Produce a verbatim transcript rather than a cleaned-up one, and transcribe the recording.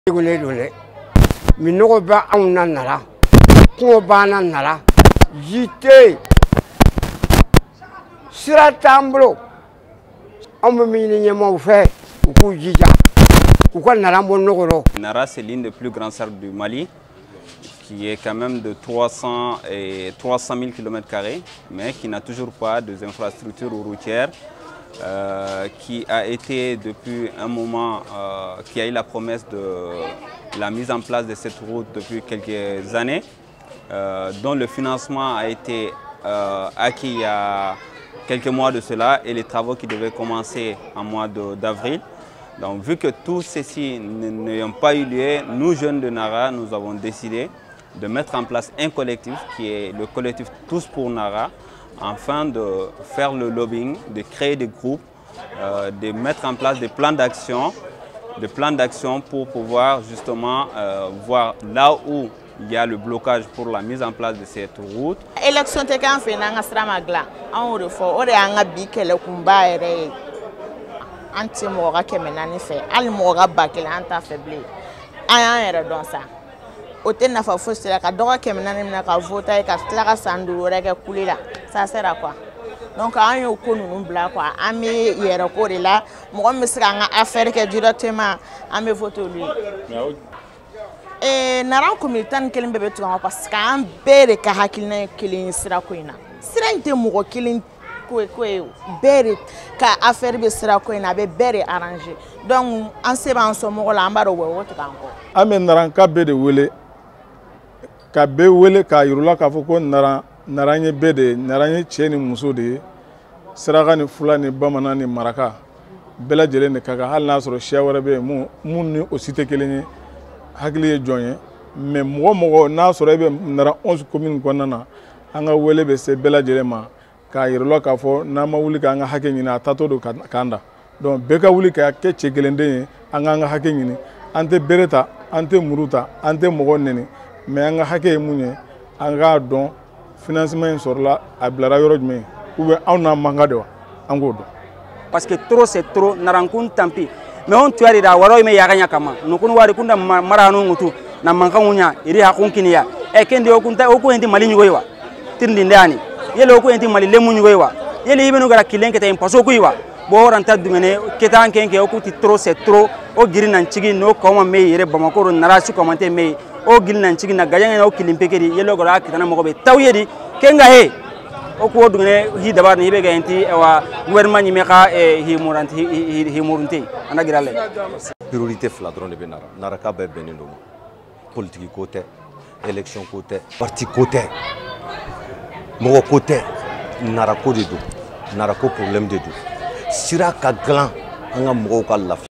Minogo ba auna nara, ko bana nara, jite, siratamblo, Nara, c'est l'une des plus grandes salles du Mali, qui est quand même de trois cents mille kilomètres carrés, mais qui n'a toujours pas d'infrastructures routières, euh, qui a été depuis un moment, euh, qui a eu la promesse de la mise en place de cette route depuis quelques années, euh, dont le financement a été euh, acquis il y a quelques mois de cela et les travaux qui devaient commencer en mois d'avril. Donc vu que tout ceci n'ayant pas eu lieu, nous jeunes de Nara, nous avons décidé de mettre en place un collectif qui est le collectif Tous pour Nara, afin de faire le lobbying, de créer des groupes, euh, de mettre en place des plans d'action, des plans d'action pour pouvoir justement euh, voir là où il y a le blocage pour la mise en place de cette route. Élection te kan fe na nga stramagla an o fo o de anga bi kele kumba ere anti mo ga kemena ni fe al mo ga bakele anta faible an ere don ça o te na fa fo sera ka doga kemena ni na ka vota e ka tla ka sandu re ka kulila ça sert à quoi? Donc an yo ko nunu bla quoi an me yere ko de la mo me sera nga affaire ke directement an me voter lui. Eh, naran communauté kelen bebe tu parce qu'an bere ka hakilina kelen sira ko ina sira inte mugo kelen ko ko bere ka affaire be sira ko ina be bere arranger donc an se ban so mo la ambaro we wotu kanko amen naran ka be de wele ka be wele ka yurula ka fo ko naran naranye be de naranye cheni muso de sira ga ni fulani bamana ni maraka bela jele ne kaga hal na soro shawara be mu mun ni osite kelen hakili joye mais mogo mogo na soro be nara onze communes konana anga wele be se bela jerema ka yirlo ka fo na ma wuli ka anga hake nyina tato do kanda donc be ka wuli ka ke chegelende anga anga hake nyini ante bereta ante muruta ante mogo neni mais anga hake munye anga don financement sorla ablara yoro jme ou be awna manga de ango do parce que trop c'est trop narankun tampi mais on tuari da waro me yaganya kama nukun wari kunda maranu ngutu na mankangunya iri hakunkiniya e kende okunta oku enti mali nyugoywa tindi ndani yele oku enti mali lemu nyugoywa yele ibenu gara kilenke tay paso kuiwa bo ranta dumene ketan kenke oku ti trop c'est trop o giri nan chigi no koma me yere bamako narasi komante me o giri nan chigi na gayanga o kilimpekeri yele gara kitana mogobe tawyedi kenga he oku odungene hi dabar ni be gaenti wa gouvernement ni meka e hi muranti hi murunti anagirale priorité fla drone be nara nara ka be benendo politique côté élection côté parti côté mo côté nara ko de do nara ko problème de do sira ka glan anga mo ka la